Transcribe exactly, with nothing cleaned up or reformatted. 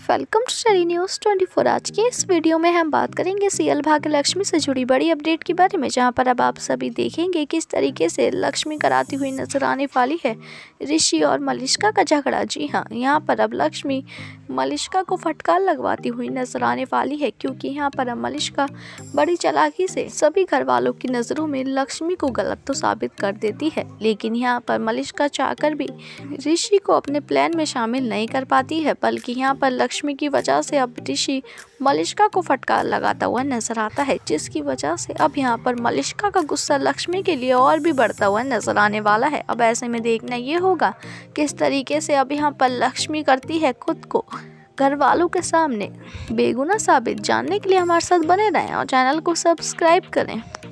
Welcome to study news twenty four. आज के इस वीडियो में हम बात करेंगे सीरियल भाग्यलक्ष्मी से जुड़ी बड़ी अपडेट के बारे में, जहां पर अब आप सभी देखेंगे किस तरीके से लक्ष्मी कराती हुई नजर आने वाली है ऋषि और मलिष्का का झगड़ा। जी हां, यहां पर अब लक्ष्मी मलिष्का को फटकार लगवाती हुई नजर आने वाली है, क्योंकि यहां पर अब मलिष्का बड़ी चालाकी से सभी घर वालों की नज़रों में लक्ष्मी को गलत तो साबित कर देती है, लेकिन यहाँ पर मलिष्का चाहकर भी ऋषि को अपने प्लान में शामिल नहीं कर पाती है, बल्कि यहाँ पर लक्ष्मी की वजह से अब ऋषि मलिष्का को फटकार लगाता हुआ नजर आता है, जिसकी वजह से अब यहाँ पर मलिष्का का गुस्सा लक्ष्मी के लिए और भी बढ़ता हुआ नजर आने वाला है। अब ऐसे में देखना ये होगा किस तरीके से अब यहाँ पर लक्ष्मी करती है खुद को घर वालों के सामने बेगुनाह साबित। जानने के लिए हमारे साथ बने रहें और चैनल को सब्सक्राइब करें।